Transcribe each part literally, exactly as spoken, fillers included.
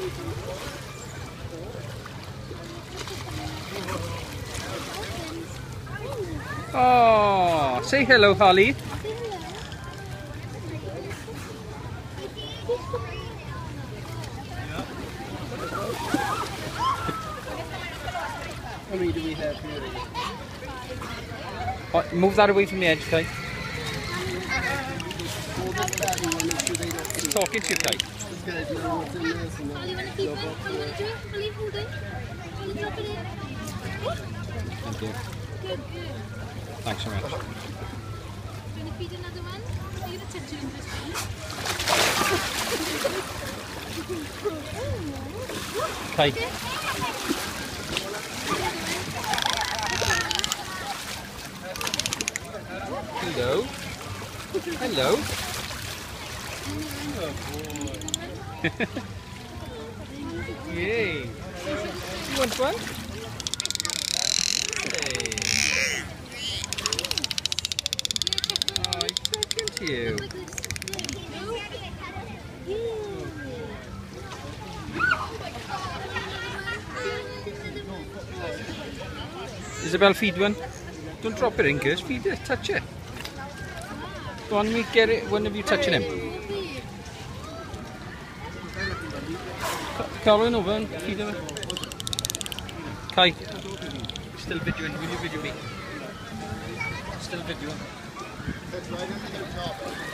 Oh, say hello, Holly. How many do we have here? Oh, move that away from the edge, Kai. Talking to you, Kai. This guy's know what's in this and Holly, wanna keep it? Holly, wanna do it? Holly, hold it. Holly, drop it in. Thank you. Good, good. Thanks so much. Do you wanna feed another one? Are you gonna touch it in this one? Kai. Hello. Hello. Oh boy. Yay. You want one? Hey. Oh, he's talking to you. Isabel, feed one. Don't drop it in, girls. Feed it. Touch it. Go on, me get it. One of you touching him. Caroline, over and feed him. Kai. Still videoing. Will you video me? Still videoing. That's right into the top.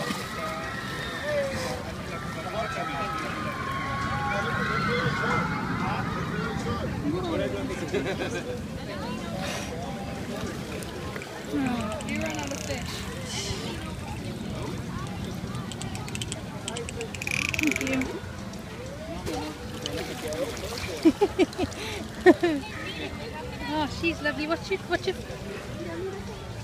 You run out of fish. Thank you. Oh, she's lovely. What's your, what's your